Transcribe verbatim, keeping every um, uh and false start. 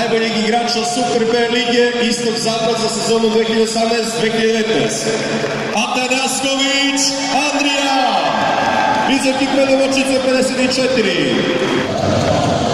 najboljeg igrača Super B lige Istok-Zapad za sezonu dve hiljade osamnaest dve hiljade devetnaest. Atanasković Andrija iz ekipe Domaćice pedeset četiri.